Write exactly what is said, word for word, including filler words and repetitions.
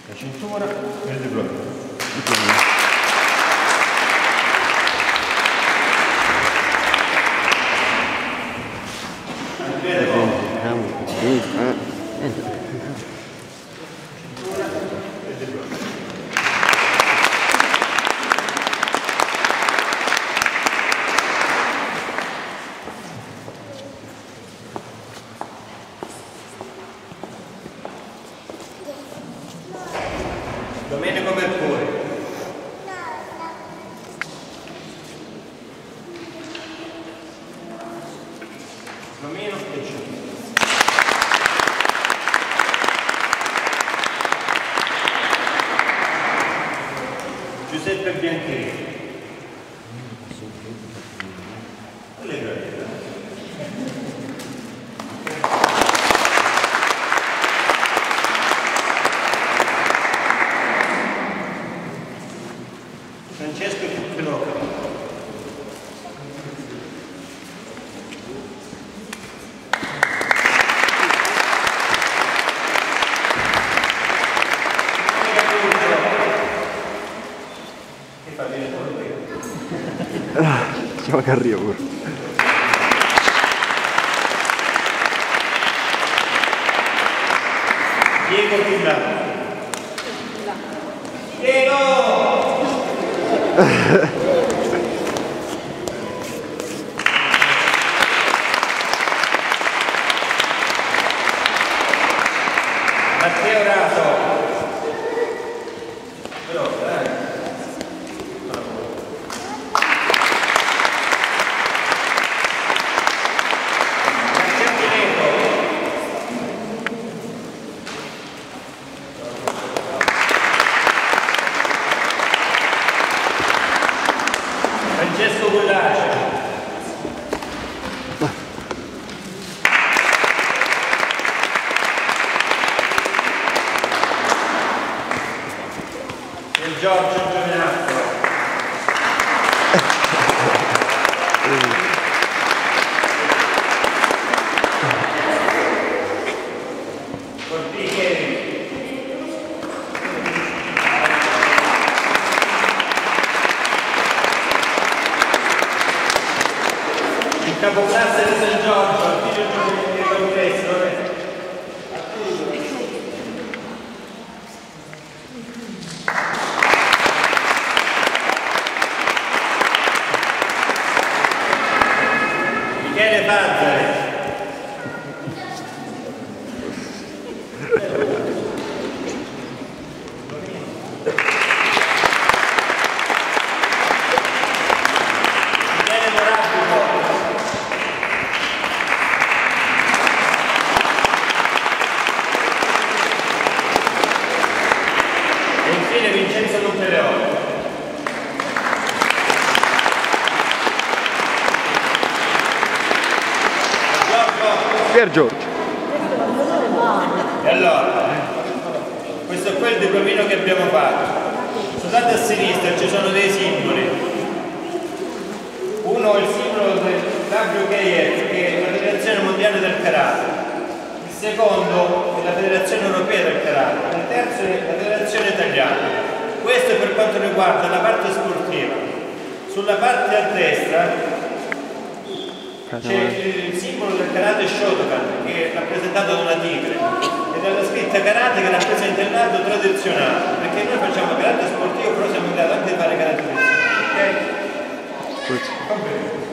la cintura e il diploma. Domenico Mercuri. Romino e Giulio. Giuseppe Bianchini. Francesco Pinocchio. Che fa bene quello che Siamo che arriva pure. Diego Villa. Diego! Matteo Raso. Però, dai. Matteo Pineto. Francesco Gullaci. E Giorgio Giovinazzo. Cortichieri. Il capoclasse di San Giorgio, il figlio di Congresso. Michele Bazzari. Michele Morabico. E infine Vincenzo Montereoli. Pier Giorgio. E allora, questo è quel diplomino che abbiamo fatto. Sul lato a sinistra ci sono dei simboli. Uno è il simbolo del W K F, che è la Federazione Mondiale del Karate. Il secondo è la Federazione Europea del Karate. Il terzo è la Federazione Italiana. Questo è per quanto riguarda la parte sportiva. Sulla parte a destra c'è il simbolo del karate Shotokan, che è rappresentato da una tigre, e dalla scritta karate che rappresenta il lato tradizionale, perché noi facciamo karate sportivo, però siamo in grado anche di fare karate tradizionale. Ok? Va bene.